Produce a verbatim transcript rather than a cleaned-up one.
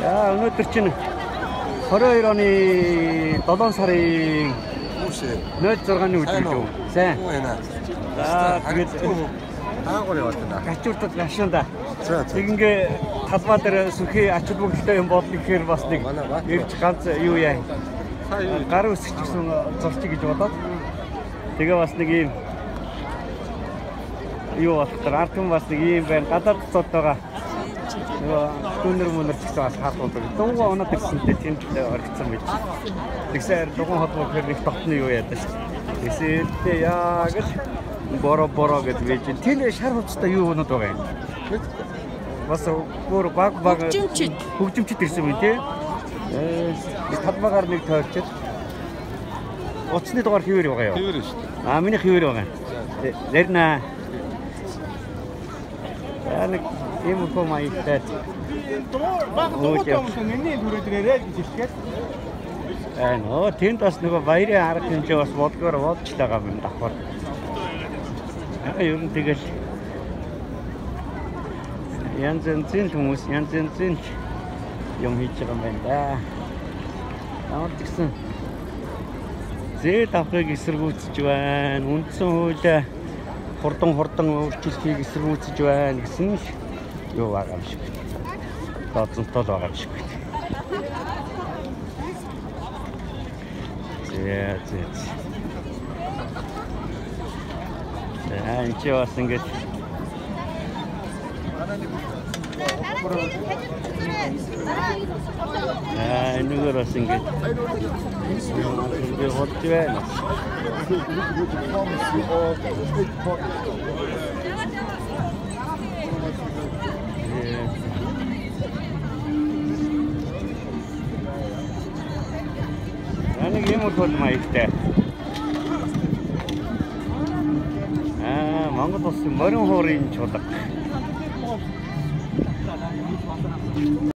За өнөөдөр чинь twenty two оны seven сарын нөл зургааны өдөр шүү. Сайн. За тэгээд аагаар яваад байна. гачууртад гашуунда. Тэгэнгээ талбай дээр сүхий ач холбогдолтой юм бодлоо гэхээр бас нэг ирж ганц юу яа. Гар үсгч гэсэн зурчих гэж бодоод. Тэгээ бас нэг юм юу болохоор артын бас нэг юм байна. Гадаад цод байгаа. Нөгөө түнэр мөнөр гэсэн бас хаалгууд. Дуугаа оноод ирсэнтэй тийм ч оргицсан байж. Тэгсээр дугуун холбоо гэхээр нэг тогтны юу яадаг шүү. Тэсэлтэй яа гэж боро боро гэж байж. Тэр шар хувцастай юу өнөд байгаа юм. Бас бүр баг баг хөгжимчд ирсэн юм тий. Э талбайгаар нэг тойрчод утасны дугаар хിവэр байгаа юу? Хിവэр шүү дээ. Аа миний хിവэр байгаа. Нэрнэ. Аа нэг юм комайтай. Баг дуутаа миний дүрээрээ гэж хэлгээд. Аа нөө тэнд бас нөгөө баярын арга хэмжээ бас бодгоор бодж байгаа юм давхар. Аа ер нь тэгэл янз янзын хүмүүс янз янзын юм хийж байгаа юм байна да. Ямар ч гэсэн зээл авахыг эсэргүүцэж байна. Үндсэн хуулиа хурдан хурдан өөрчлөлтийг эсэргүүцэж байна гэсэн юу байгаа юм шиг. Тооцонтол байгаа юм шиг байна. Зээ зээ. Аа энэ ч бас ингэж аа нүгээр бас ингэж ингэ хот байна. Нэг юм бол маягтай. Аа Монгол улсын морин хуурын чулга.